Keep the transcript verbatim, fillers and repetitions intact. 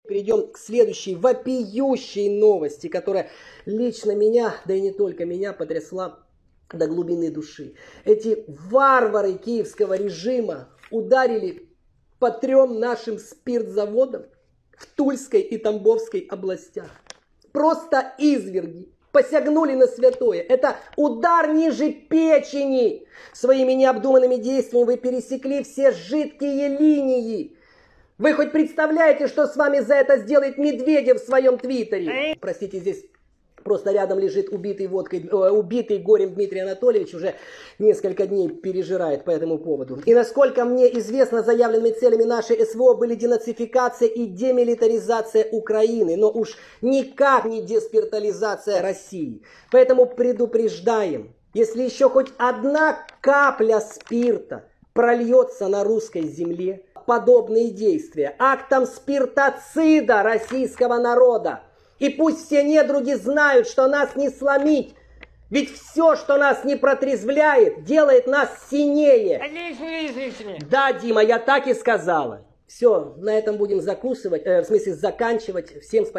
Перейдем к следующей вопиющей новости, которая лично меня, да и не только меня, потрясла до глубины души. Эти варвары киевского режима ударили по трем нашим спиртзаводам в Тульской и Тамбовской областях. Просто изверги. Посягнули на святое. Это удар ниже печени. Своими необдуманными действиями вы пересекли все жидкие линии. Вы хоть представляете, что с вами за это сделает Медведев в своем твиттере? Простите, здесь просто рядом лежит убитый водкой, э, убитый горем Дмитрий Анатольевич, уже несколько дней пережирает по этому поводу. И насколько мне известно, заявленными целями нашей СВО были денацификация и демилитаризация Украины, но уж никак не деспиртализация России. Поэтому предупреждаем, если еще хоть одна капля спирта прольется на русской земле, подобные действия актом спиртоцида российского народа. И пусть все недруги знают, что нас не сломить. Ведь все, что нас не протрезвляет, делает нас сильнее. Да, Дима, я так и сказала. Все, на этом будем закусывать, э, в смысле заканчивать. Всем спасибо.